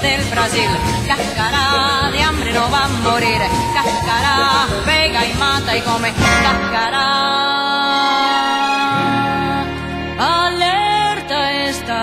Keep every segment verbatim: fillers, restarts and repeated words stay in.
del Brasil. Cáscara de hambre no va a morir, cáscara pega y mata y come, cáscara alerta está.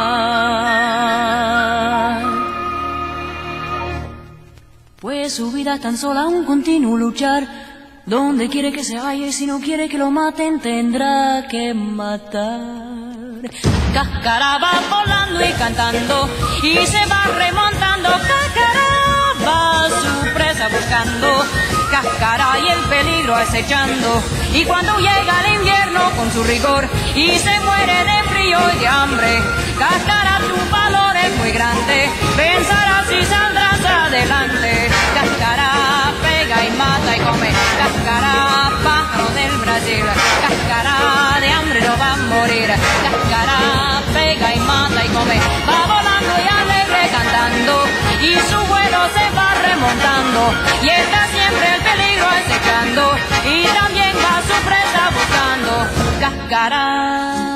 Pues su vida es tan sola un continuo luchar, donde quiere que se vaya y si no quiere que lo maten tendrá que matar. Cáscara va volando y cantando y se va remontando, cáscara va a su presa buscando, cáscara y el peligro acechando, y cuando llega el invierno con su rigor y se muere de frío y de hambre, cáscara tu valor es muy grande, pensarás y saldrás adelante. Cáscara pega y mata y come, cáscara pájaro del Brasil, cáscara de hambre no va a morir, cáscara pega y mata y come, va volando y alegre cantando y su vuelo se va remontando y está siempre el peligro acechando y también va su presa buscando, cáscara.